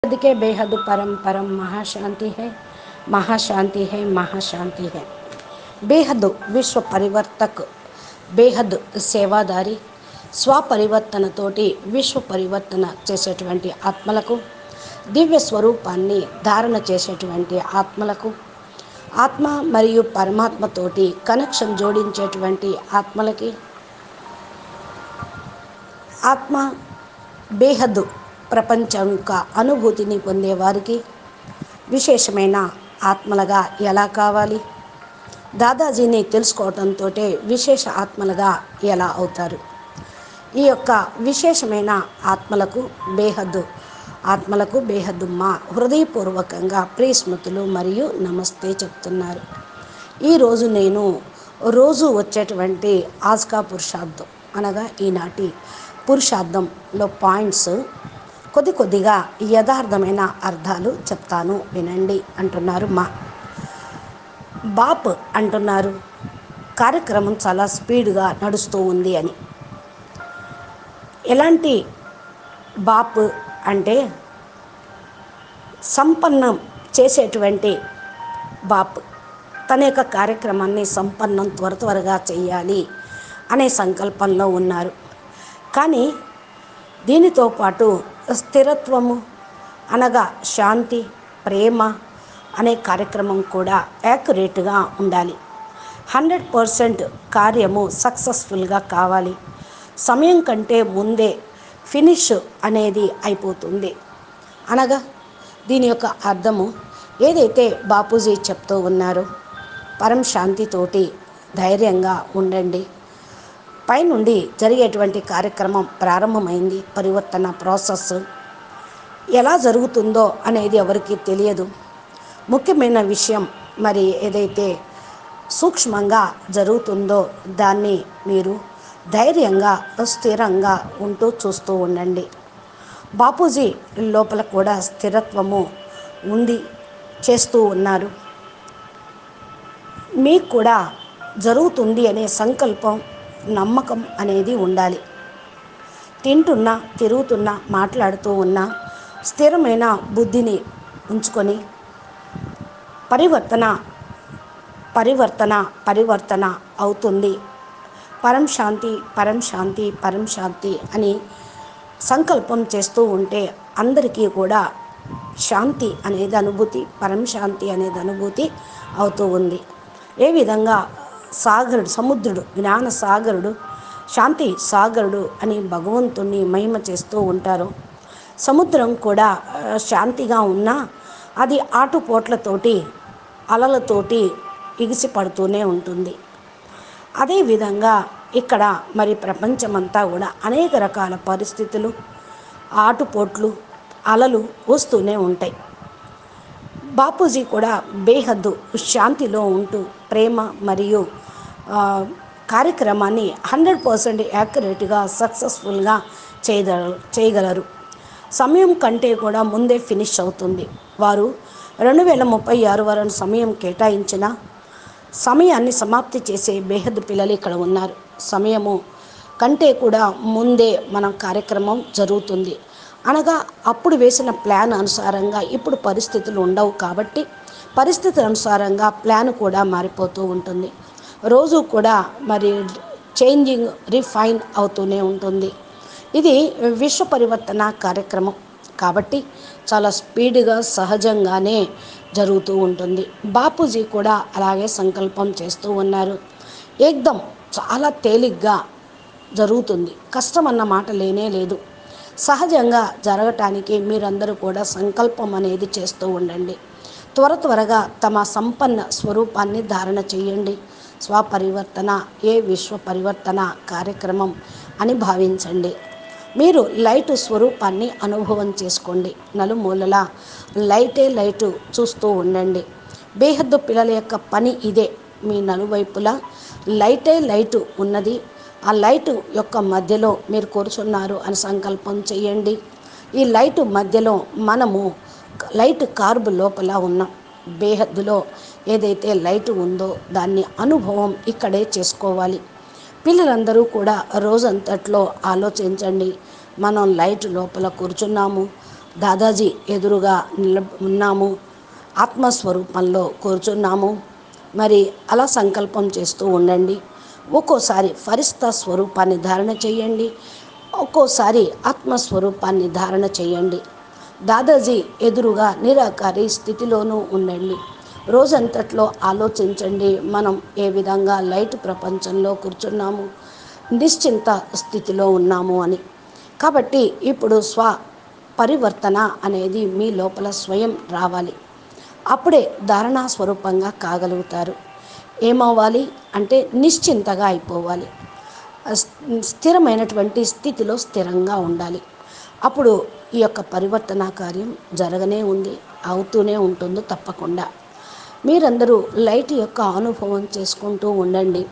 बेहद के बेहद परम परम महाशांति है, महाशांति है, महाशांति है। बेहद విశ్వ పరివర్తక్, బేహద్ సేవాదారి, స్వపరివర్తనతోటి విశ్వ పరివర్తన చేసేటువంటి ఆత్మలకు, దివ్య స్వరూపాన్ని ధారణ చేసేటువంటి ఆత్మలకు, ఆత్మ మరియు పరమాత్మతోటి కనెక్షన్ జోడించేటువంటి ఆత్మలకి, ఆత్మ బేహద్ ప్రపంచం యొక్క అనుభూతిని పొందేవారికి విశేషమైన ఆత్మలుగా ఎలా కావాలి, దాదాజీని తెలుసుకోవడంతో విశేష ఆత్మలుగా ఎలా అవుతారు. ఈ యొక్క విశేషమైన ఆత్మలకు బేహద్దు మా హృదయపూర్వకంగా ప్రియస్మృతులు మరియు నమస్తే చెప్తున్నారు. ఈరోజు నేను రోజు వచ్చేటువంటి ఆజ్కా పురుషార్థం అనగా ఈనాటి పురుషార్థంలో పాయింట్స్ కొద్దిగా యథార్థమైన అర్థాలు చెప్తాను వినండి అంటున్నారు. బాప్ అంటున్నారు కార్యక్రమం చాలా స్పీడ్గా నడుస్తూ ఉంది అని. ఎలాంటి బాప్ అంటే సంపన్నం చేసేటువంటి బాప్. తన యొక్క కార్యక్రమాన్ని సంపన్నం త్వరగా చేయాలి అనే సంకల్పంలో ఉన్నారు. కానీ దీనితో పాటు స్థిరత్వము అనగా శాంతి, ప్రేమ అనే కార్యక్రమం కూడా యాక్యురేట్గా ఉండాలి. 100% కార్యము సక్సెస్ఫుల్గా కావాలి. సమయం కంటే ముందే ఫినిష్ అనేది అయిపోతుంది. అనగా దీని యొక్క అర్థము ఏదైతే బాపూజీ చెప్తూ ఉన్నారో, పరం శాంతితోటి ధైర్యంగా ఉండండి. పైనుండి జరిగేటువంటి కార్యక్రమం ప్రారంభమైంది. పరివర్తన ప్రాసెస్ ఎలా జరుగుతుందో అనేది ఎవరికీ తెలియదు. ముఖ్యమైన విషయం మరి ఏదైతే సూక్ష్మంగా జరుగుతుందో దాన్ని మీరు ధైర్యంగా స్థిరంగా ఉంటూ చూస్తూ ఉండండి. బాపూజీ లోపల కూడా స్థిరత్వము ఉంది, చేస్తూ ఉన్నారు. మీకు కూడా జరుగుతుంది అనే సంకల్పం, నమ్మకం అనేది ఉండాలి. తింటున్నా, తిరుగుతున్నా, మాట్లాడుతూ ఉన్నా స్థిరమైన బుద్ధిని ఉంచుకొని పరివర్తన అవుతుంది. పరం శాంతి, పరం శాంతి, పరం శాంతి అని సంకల్పం చేస్తూ ఉంటే అందరికీ కూడా శాంతి అనేది అనుభూతి, పరం శాంతి అనేది అనుభూతి అవుతూ ఉంది. ఏ విధంగా సముద్రుడు, జ్ఞాన సాగరుడు, శాంతి సాగరుడు అని భగవంతుణ్ణి మహిమ చేస్తూ ఉంటారు. సముద్రం కూడా శాంతిగా ఉన్నా అది ఆటుపోట్లతోటి, అలలతోటి ఎగిసి పడుతూనే ఉంటుంది. అదేవిధంగా ఇక్కడ మరి ప్రపంచమంతా కూడా అనేక రకాల పరిస్థితులు, ఆటుపోట్లు, అలలు వస్తూనే ఉంటాయి. బాపూజీ కూడా బేహద్దు శాంతిలో ఉంటూ ప్రేమ మరియు కార్యక్రమాన్ని 100% యాక్యురేట్గా సక్సెస్ఫుల్గా చేయగలరు. సమయం కంటే కూడా ముందే ఫినిష్ అవుతుంది. వారు 2036 వరకు సమయం కేటాయించిన సమయాన్ని సమాప్తి చేసే బేహద్దు పిల్లలు ఇక్కడ ఉన్నారు. సమయము కంటే కూడా ముందే మన కార్యక్రమం జరుగుతుంది. అనగా అప్పుడు వేసిన ప్లాన్ అనుసారంగా ఇప్పుడు పరిస్థితులు ఉండవు కాబట్టి పరిస్థితుల అనుసారంగా ప్లాన్ కూడా మారిపోతూ ఉంటుంది. రోజు కూడా మరి చేంజింగ్, రిఫైన్ అవుతూనే ఉంటుంది. ఇది విశ్వ పరివర్తన కార్యక్రమం కాబట్టి చాలా స్పీడ్గా సహజంగానే జరుగుతూ ఉంటుంది. బాపూజీ కూడా అలాగే సంకల్పం చేస్తూ ఉన్నారు. ఏకదం చాలా తేలిగ్గా జరుగుతుంది. కష్టం అన్న మాట లేనే లేదు. సహజంగా జరగటానికి మీరందరూ కూడా సంకల్పం అనేది చేస్తూ ఉండండి. త్వరగా తమ సంపన్న స్వరూపాన్ని ధారణ చేయండి. స్వపరివర్తన ఏ విశ్వ పరివర్తన కార్యక్రమం అని భావించండి. మీరు లైటు స్వరూపాన్ని అనుభవం చేసుకోండి. నలుమూలలా లైటు చూస్తూ ఉండండి. బేహద్దు పిల్లల యొక్క పని ఇదే. మీ నలువైపులా లైటు ఉన్నది. ఆ లైటు యొక్క మధ్యలో మీరు కూర్చున్నారు అని సంకల్పం చేయండి. ఈ లైటు మధ్యలో మనము లైట్ కార్బ్ లోపల ఉన్నాం. బేహద్దులో ఏదైతే లైటు ఉందో దాన్ని అనుభవం ఇక్కడే చేసుకోవాలి. పిల్లలందరూ కూడా రోజంతట్లో ఆలోచించండి. మనం లైట్ లోపల కూర్చున్నాము, దాదాజీ ఎదురుగా ఉన్నాము, ఆత్మస్వరూపంలో కూర్చున్నాము. మరి అలా సంకల్పం చేస్తూ ఉండండి. ఒక్కోసారి ఫరిస్తా స్వరూపాన్ని ధారణ చేయండి, ఒక్కోసారి ఆత్మస్వరూపాన్ని ధారణ చేయండి. దాదాజీ ఎదురుగా నిరాకారి స్థితిలోనూ ఉండండి. రోజంతట్లో ఆలోచించండి, మనం ఏ విధంగా లైట్ ప్రపంచంలో కూర్చున్నాము, నిశ్చింత స్థితిలో ఉన్నాము అని. కాబట్టి ఇప్పుడు పరివర్తన అనేది మీ లోపల స్వయం రావాలి. అప్పుడే ధారణా స్వరూపంగా కాగలుగుతారు. ఏమవ్వాలి అంటే నిశ్చింతగా అయిపోవాలి, స్థిరమైనటువంటి స్థితిలో స్థిరంగా ఉండాలి. అప్పుడు ఈ యొక్క పరివర్తన కార్యం జరగనే ఉంది, అవుతూనే ఉంటుంది తప్పకుండా. మీరందరూ లైట్ యొక్క అనుభవం చేసుకుంటూ ఉండండి.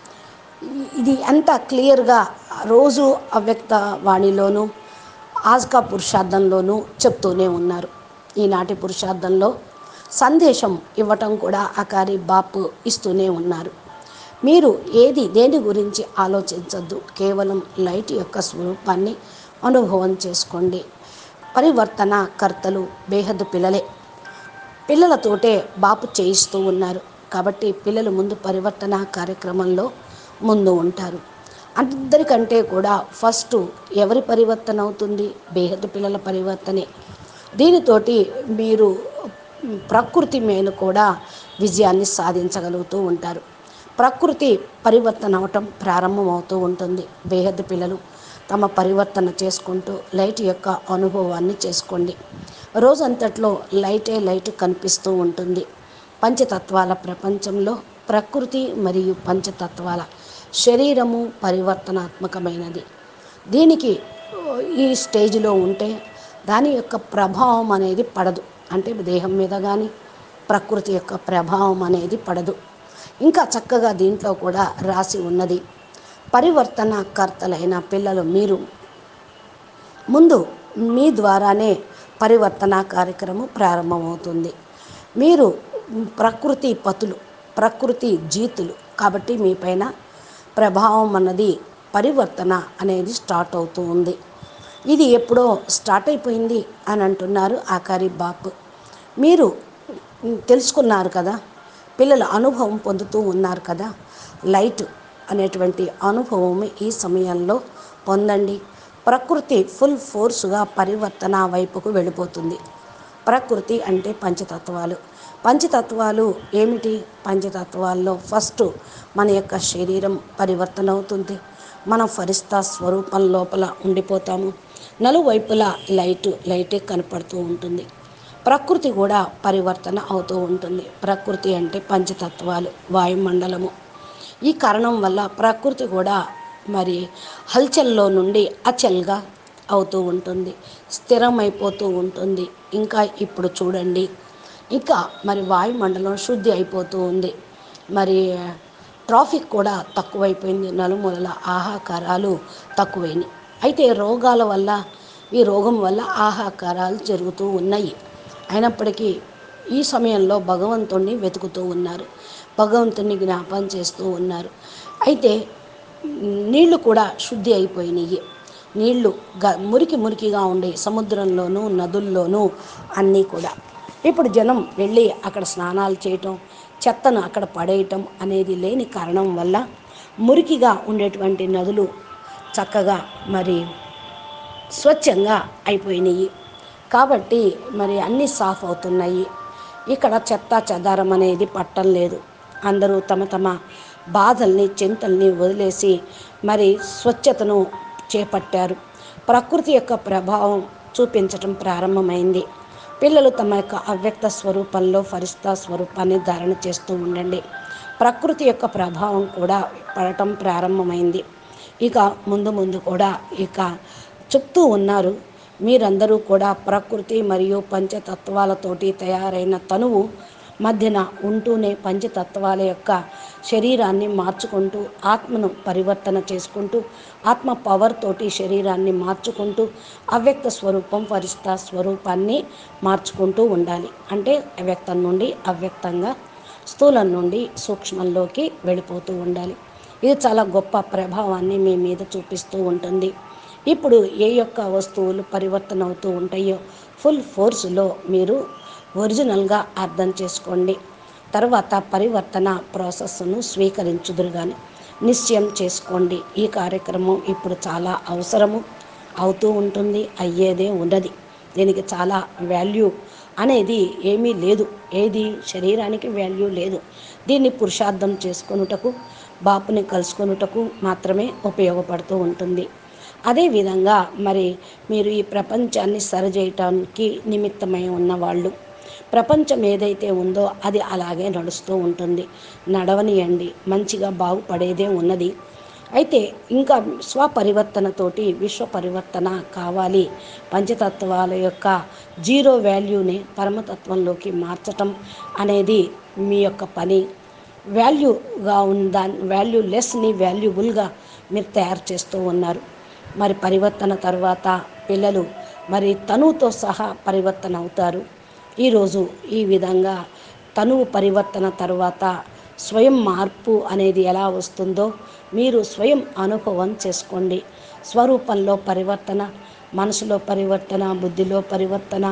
ఇది అంతా క్లియర్గా రోజు అవ్యక్త వాణిలోనూ ఆజ్కా పురుషార్థంలోనూ చెప్తూనే ఉన్నారు. ఈనాటి పురుషార్థంలో సందేశం ఇవ్వటం కూడా అకారి బాపు ఇస్తూనే ఉన్నారు. మీరు దేని గురించి ఆలోచించద్దు, కేవలం లైట్ యొక్క స్వరూపాన్ని అనుభవం చేసుకోండి. పరివర్తన కర్తలు బేహద్దు పిల్లలతోటే బాపు చేయిస్తూ ఉన్నారు. కాబట్టి పిల్లలు ముందు పరివర్తన కార్యక్రమంలో ముందు ఉంటారు. అందరికంటే కూడా ఫస్ట్ ఎవరి పరివర్తన అవుతుంది? బేహద్దు పిల్లల పరివర్తనే. దీనితోటి మీరు ప్రకృతి మీద కూడా విజయాన్ని సాధించగలుగుతూ ఉంటారు. ప్రకృతి పరివర్తన అవటం ప్రారంభమవుతూ ఉంటుంది. బేహద్దు పిల్లలు తమ పరివర్తన చేసుకుంటూ లైట్ యొక్క అనుభవాన్ని చేసుకోండి. రోజంతట్లో లైట్ కనిపిస్తూ ఉంటుంది. పంచతత్వాల ప్రపంచంలో ప్రకృతి మరియు పంచతత్వాల శరీరము పరివర్తనాత్మకమైనది. దీనికి ఈ స్టేజ్లో ఉంటే దాని యొక్క ప్రభావం అనేది పడదు. అంటే దేహం మీద కానీ ప్రకృతి యొక్క ప్రభావం అనేది పడదు. ఇంకా చక్కగా దీంట్లో కూడా రాసి ఉన్నది, పరివర్తన కర్తలైన పిల్లలు మీరు ముందు మీ ద్వారానే పరివర్తన కార్యక్రమం ప్రారంభమవుతుంది. మీరు ప్రకృతి పతులు, ప్రకృతి జీతులు కాబట్టి మీ పైన ప్రభావం అన్నది పరివర్తన అనేది స్టార్ట్ అవుతూ ఉంది. ఇది ఎప్పుడో స్టార్ట్ అయిపోయింది అని అంటున్నారు ఆకారి బాపు. మీరు తెలుసుకున్నారు కదా, పిల్లల అనుభవం పొందుతూ ఉన్నారు కదా. లైట్ అనేటువంటి అనుభవం ఈ సమయంలో పొందండి. ప్రకృతి ఫుల్ ఫోర్సుగా పరివర్తన వైపుకు వెళ్ళిపోతుంది. ప్రకృతి అంటే పంచతత్వాలు. పంచతత్వాలు ఏమిటి? పంచతత్వాల్లో ఫస్ట్ మన యొక్క శరీరం పరివర్తన అవుతుంది. మనం ఫరిస్తా స్వరూపం లోపల ఉండిపోతాము. నలువైపులా లైటే కనపడుతూ ఉంటుంది. ప్రకృతి కూడా పరివర్తన అవుతూ ఉంటుంది. ప్రకృతి అంటే పంచతత్వాలు, వాయుమండలము. ఈ కారణం వల్ల ప్రకృతి కూడా మరి హల్చల్లో నుండి అచల్గా అవుతూ ఉంటుంది, స్థిరమైపోతూ ఉంటుంది. ఇంకా ఇప్పుడు చూడండి, ఇంకా మరి వాయుమండలం శుద్ధి అయిపోతూ ఉంది. మరి ట్రాఫిక్ కూడా తక్కువైపోయింది, నలుమూలల ఆహాకారాలు తక్కువైనాయి. అయితే రోగాల వల్ల, ఈ రోగం వల్ల ఆహాకారాలు జరుగుతూ ఉన్నాయి. అయినప్పటికీ ఈ సమయంలో భగవంతుణ్ణి వెతుకుతూ ఉన్నారు, భగవంతుని జ్ఞాపం చేస్తూ ఉన్నారు. అయితే నీళ్లు కూడా శుద్ధి అయిపోయినాయి. నీళ్లు మురికిగా ఉండే సముద్రంలోనూ నదుల్లోనూ అన్నీ కూడా. ఇప్పుడు జనం వెళ్ళి అక్కడ స్నానాలు చేయటం, చెత్తను అక్కడ పడేయటం అనేది లేని కారణం వల్ల మురికిగా ఉండేటువంటి నదులు చక్కగా మరి స్వచ్ఛంగా అయిపోయినాయి. కాబట్టి మరి అన్నీ సాఫ్ అవుతున్నాయి. ఇక్కడ చెత్త చెదారం అనేది పట్టం లేదు. అందరూ తమ తమ బాధల్ని చింతల్ని వదిలేసి మరి స్వచ్ఛతను చేపట్టారు. ప్రకృతి యొక్క ప్రభావం చూపించటం ప్రారంభమైంది. పిల్లలు తమ యొక్క అవ్యక్త స్వరూపంలో ఫరిస్తా స్వరూపాన్ని ధారణ చేస్తూ ఉండండి. ప్రకృతి యొక్క ప్రభావం కూడా పడటం ప్రారంభమైంది. ఇక ముందు కూడా ఇక చెప్తూ ఉన్నారు, మీరందరూ కూడా ప్రకృతి మరియు పంచతత్వాలతోటి తయారైన తనువు మధ్యన ఉంటూనే పంచతత్వాల యొక్క శరీరాన్ని మార్చుకుంటూ ఆత్మను పరివర్తన చేసుకుంటూ ఆత్మ పవర్ తోటి శరీరాన్ని మార్చుకుంటూ అవ్యక్త స్వరూపం ఫరిస్తా స్వరూపాన్ని మార్చుకుంటూ ఉండాలి. అంటే అవ్యక్తం నుండి అవ్యక్తంగా, స్థూలం నుండి సూక్ష్మంలోకి వెళ్ళిపోతూ ఉండాలి. ఇది చాలా గొప్ప ప్రభావాన్ని మీ మీద చూపిస్తూ ఉంటుంది. ఇప్పుడు ఏ యొక్క వస్తువులు పరివర్తన అవుతూ ఉంటాయో ఫుల్ ఫోర్స్లో మీరు ఒరిజినల్గా అర్థం చేసుకోండి. తర్వాత పరివర్తన ప్రాసెస్ను స్వీకరించుదురు కానీ నిశ్చయం చేసుకోండి. ఈ కార్యక్రమం ఇప్పుడు చాలా అవసరము అవుతూ ఉంటుంది, అయ్యేదే ఉన్నది. దీనికి చాలా వాల్యూ అనేది ఏమీ లేదు. ఏది శరీరానికి వాల్యూ లేదు. దీన్ని పురుషార్థం చేసుకొనుటకు, బాపుని కలుసుకొనుటకు మాత్రమే ఉపయోగపడుతూ ఉంటుంది. అదేవిధంగా మరి మీరు ఈ ప్రపంచాన్ని సరిచేయటానికి నిమిత్తమై ఉన్నవాళ్ళు, ప్రపంచం ఏదైతే ఉందో అది అలాగే నడుస్తూ ఉంటుంది. నడవనియండి, మంచిగా బాగుపడేదే ఉన్నది. అయితే ఇంకా స్వపరివర్తనతోటి విశ్వ పరివర్తన కావాలి. పంచతత్వాల యొక్క జీరో వాల్యూని పరమతత్వంలోకి మార్చటం అనేది మీ యొక్క పని. వాల్యూగా ఉన్న వాల్యూ లెస్ని వాల్యుబుల్గా మీరు తయారు చేస్తూ ఉన్నారు. మరి పరివర్తన తర్వాత పిల్లలు మరి తనువుతో సహా పరివర్తన అవుతారు. ఈరోజు ఈ విధంగా తనువు పరివర్తన తర్వాత స్వయం మార్పు అనేది ఎలా వస్తుందో మీరు స్వయం అనుభవం చేసుకోండి. స్వరూపంలో పరివర్తన, మనసులో పరివర్తన, బుద్ధిలో పరివర్తన,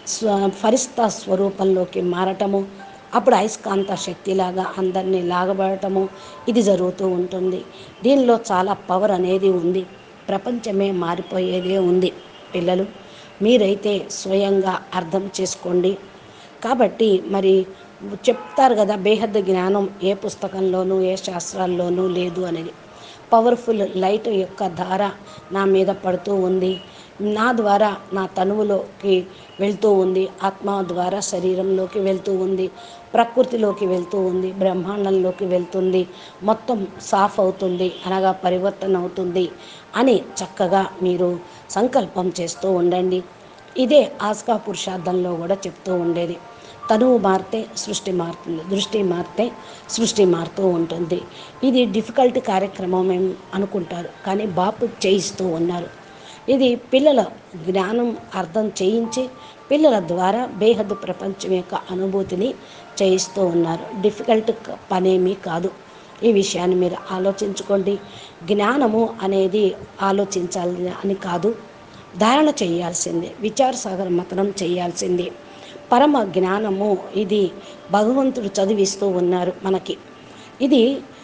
ఫరిస్తా స్వరూపంలోకి మారటము, అప్పుడు అయస్కాంత శక్తిలాగా అందరినీ లాగబడటము ఇది జరుగుతూ ఉంటుంది. దీనిలో చాలా పవర్ అనేది ఉంది. ప్రపంచమే మారిపోయేదే ఉంది. పిల్లలు మీరైతే స్వయంగా అర్థం చేసుకోండి. కాబట్టి మరి చెప్తారు కదా, బేహద్దు జ్ఞానం ఏ పుస్తకంలోనూ ఏ శాస్త్రాల్లోనూ లేదు అనేది. పవర్ఫుల్ లైట్ యొక్క ధార నా మీద పడుతూ ఉంది. నా ద్వారా నా తనువులోకి వెళ్తూ ఉంది, ఆత్మ ద్వారా శరీరంలోకి వెళ్తూ ఉంది, ప్రకృతిలోకి వెళ్తూ ఉంది, బ్రహ్మాండంలోకి వెళ్తుంది, మొత్తం సాఫ్ అవుతుంది, అనగా పరివర్తన అవుతుంది అని చక్కగా మీరు సంకల్పం చేస్తూ ఉండండి. ఇదే ఆస్కా పురుషార్థంలో కూడా చెప్తూ ఉండేది. తనువు మారితే సృష్టి మారుతుంది, దృష్టి మారితే సృష్టి మారుతూ ఉంటుంది. ఇది డిఫికల్ట్ కార్యక్రమం ఏం అనుకుంటారు, కానీ బాపు చేయిస్తూ ఉన్నారు. ఇది పిల్లల జ్ఞానం అర్థం చేయించి పిల్లల ద్వారా బేహద్దు ప్రపంచం యొక్క అనుభూతిని చేయిస్తూ ఉన్నారు. డిఫికల్ట్ పనేమీ కాదు. ఈ విషయాన్ని మీరు ఆలోచించుకోండి. జ్ఞానము అనేది ఆలోచించాలి అని కాదు, ధారణ చేయాల్సిందే, విచారసాగర మతనం చేయాల్సిందే. పరమ జ్ఞానము ఇది భగవంతుడు చదివిస్తూ ఉన్నారు మనకి. ఇది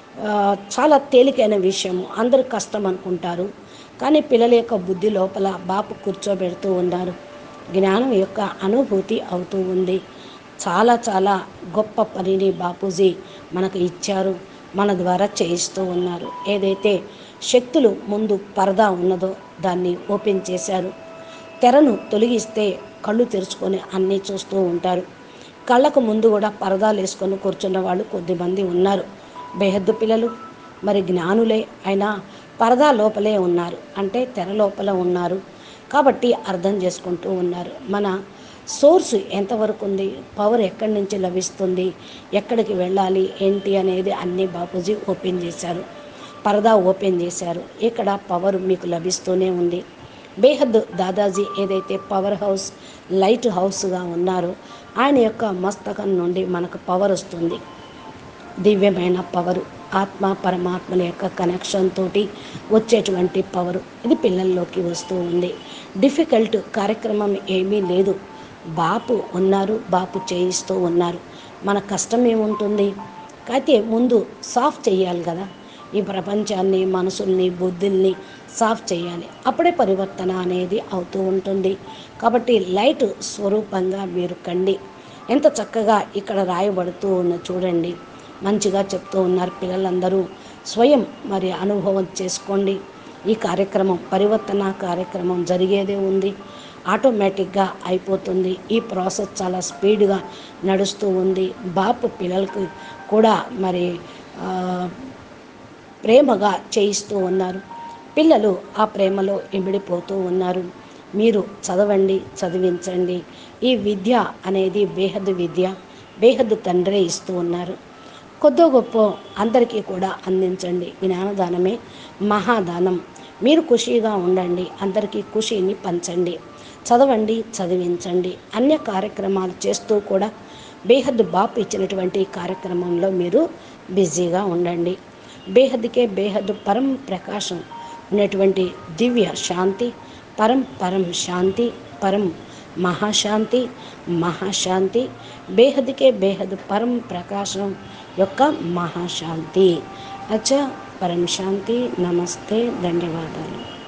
చాలా తేలికైన విషయము, అందరూ కష్టం అనుకుంటారు, కానీ పిల్లల యొక్క బుద్ధి లోపల బాపు కూర్చోబెడుతూ ఉన్నారు. జ్ఞానం యొక్క అనుభూతి అవుతూ ఉంది. చాలా చాలా గొప్ప పనిని బాపూజీ మనకు ఇచ్చారు, మన ద్వారా చేయిస్తూ ఉన్నారు. ఏదైతే శక్తులు ముందు పరదా ఉన్నదో దాన్ని ఓపెన్ చేశారు. తెరను తొలగిస్తే కళ్ళు తెరుచుకొని అన్నీ చూస్తూ ఉంటారు. కళ్ళకు ముందు కూడా పరదాలు వేసుకొని కూర్చున్న వాళ్ళు కొద్దిమంది ఉన్నారు. బేహద్దు పిల్లలు మరి జ్ఞానులే అయినా పరదా లోపలే ఉన్నారు, అంటే తెర లోపల ఉన్నారు. కాబట్టి అర్థం చేసుకుంటూ ఉన్నారు. మన సోర్సు ఎంతవరకు ఉంది, పవర్ ఎక్కడి నుంచి లభిస్తుంది, ఎక్కడికి వెళ్ళాలి ఏంటి అనేది అన్నీ బాపూజీ ఓపెన్ చేశారు. పరదా ఓపెన్ చేశారు. ఇక్కడ పవర్ మీకు లభిస్తూనే ఉంది. బేహద్దు దాదాజీ ఏదైతే పవర్ హౌస్, లైట్ హౌస్గా ఉన్నారో ఆయన యొక్క మస్తకం నుండి మనకు పవర్ వస్తుంది. దివ్యమైన పవరు, ఆత్మ పరమాత్మల యొక్క కనెక్షన్ తోటి వచ్చేటువంటి పవరు ఇది పిల్లల్లోకి వస్తూ ఉంది. డిఫికల్ట్ కార్యక్రమం ఏమీ లేదు. బాపు ఉన్నారు, బాపు చేయిస్తూ ఉన్నారు. మన కష్టం ఏముంటుంది, అయితే ముందు సాఫ్ చేయాలి కదా, ఈ ప్రపంచాన్ని, మనసుల్ని, బుద్ధుల్ని సాఫ్ చేయాలి. అప్పుడే పరివర్తన అనేది అవుతూ ఉంటుంది. కాబట్టి లైట్ స్వరూపంగా మీరు కండి. ఎంత చక్కగా ఇక్కడ రాయబడుతూ ఉన్న చూడండి, మంచిగా చెప్తూ ఉన్నారు. పిల్లలందరూ స్వయం మరి అనుభవం చేసుకోండి. ఈ కార్యక్రమం పరివర్తన కార్యక్రమం జరిగేదే ఉంది, ఆటోమేటిక్గా అయిపోతుంది. ఈ ప్రాసెస్ చాలా స్పీడ్గా నడుస్తూ ఉంది. బాపు పిల్లలకు కూడా మరి ప్రేమగా చేయిస్తూ ఉన్నారు. పిల్లలు ఆ ప్రేమలో ఇమిడిపోతూ ఉన్నారు. మీరు చదవండి, చదివించండి. ఈ విద్య అనేది బేహద్దు విద్య, బేహద్దు తండ్రే ఇస్తూ ఉన్నారు. కొద్దో గొప్ప అందరికీ కూడా అందించండి. జ్ఞానదానమే మహాదానం. మీరు ఖుషీగా ఉండండి, అందరికీ ఖుషీని పంచండి. చదవండి, చదివించండి. అన్య కార్యక్రమాలు చేస్తూ కూడా బేహద్దు బాపు ఇచ్చినటువంటి కార్యక్రమంలో మీరు బిజీగా ఉండండి. బేహద్దుకే బేహద్దు పరం ప్రకాశం ఉన్నటువంటి దివ్య శాంతి, పరం శాంతి, పరం మహాశాంతి, మహాశాంతి, బేహద్కే బేహద్ పరం ప్రకాశం యొక్క మహాశాంతి. అచ్చా, పరం శాంతి. నమస్తే, ధన్యవాదాలు.